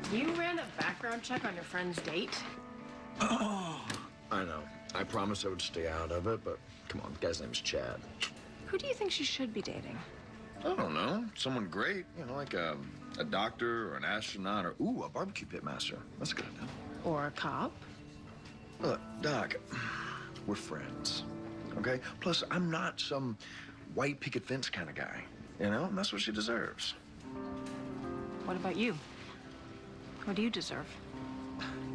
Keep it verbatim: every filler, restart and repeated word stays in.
You ran a background check on your friend's date? Oh, I know. I promised I would stay out of it, but come on, the guy's name is Chad. Who do you think she should be dating? I don't know. Someone great, you know, like a, a doctor or an astronaut or, ooh, a barbecue pit master. That's good enough. Or a cop? Look, Doc, we're friends, okay? Plus, I'm not some white picket fence kind of guy, you know? And that's what she deserves. What about you? What do you deserve?